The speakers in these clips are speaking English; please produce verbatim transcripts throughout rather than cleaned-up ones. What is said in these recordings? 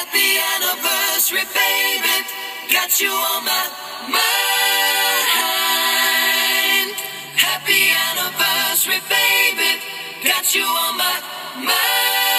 Happy anniversary, baby. Got you on my mind. Happy anniversary, baby. Got you on my mind.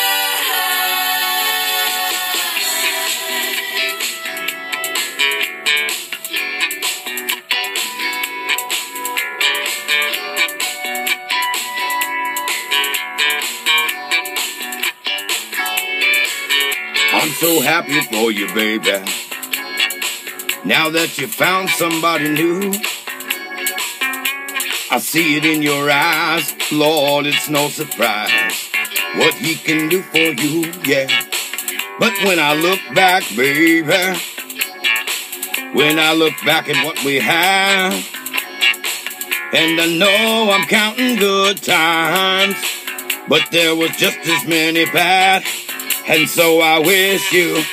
I'm so happy for you, baby. Now that you found somebody new, I see it in your eyes, Lord, it's no surprise what he can do for you, yeah. But when I look back, baby, when I look back at what we have, and I know I'm counting good times, but there was just as many bad, and so I wish you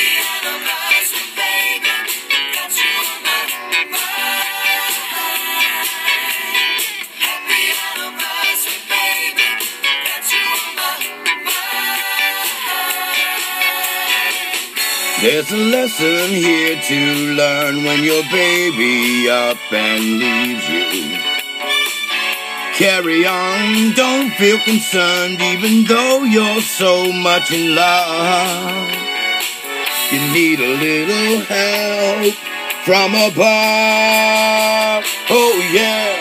there's a lesson here to learn when your baby up and leaves you. Carry on, don't feel concerned, even though you're so much in love. You need a little help from above, oh yeah.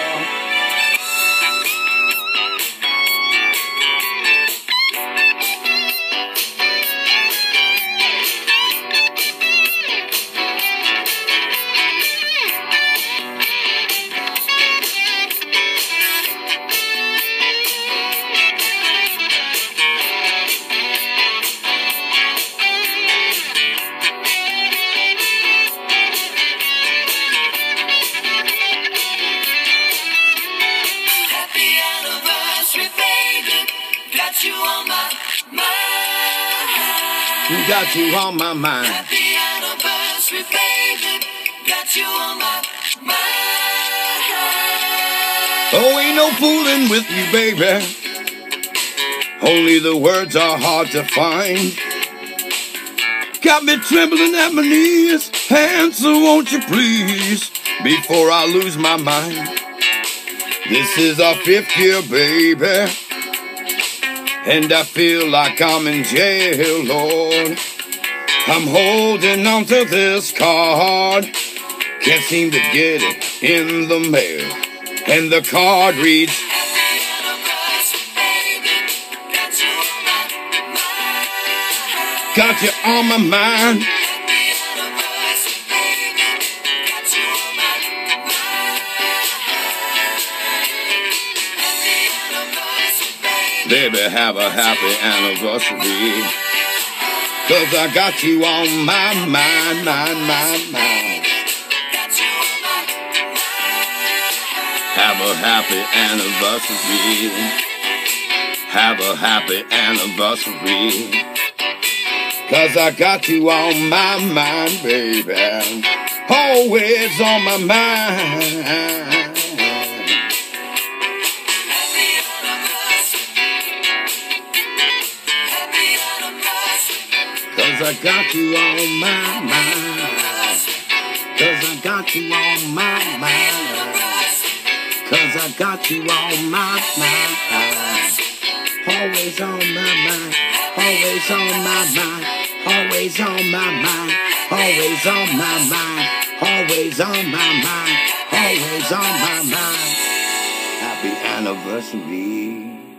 Got you on my mind. Got you on my mind. Happy anniversary, baby. Got you on my mind. Oh, ain't no fooling with you, baby. Only the words are hard to find. Got me trembling at my knees. Answer, won't you please, before I lose my mind. This is our fifth year, baby, and I feel like I'm in jail, Lord. I'm holding on to this card, can't seem to get it in the mail. And the card reads, Happy anniversary, baby. Got you on my mind. got you on my mind. Happy anniversary, baby. Got you on my mind. Happy anniversary, baby. Baby, have a happy anniversary, 'cause I got you on my mind, mind, mind, mind. Got you on my mind. Have a happy anniversary. Have a happy anniversary, 'cause I got you on my mind, baby. Always on my mind. Happy anniversary. Happy anniversary. 'Cause I got you on my mind. 'Cause I got you on my mind. 'Cause I got you on my mind. Always on my mind. Always on my mind. Always on my mind. Always on my mind. Always on my mind. Always on my mind. Happy anniversary.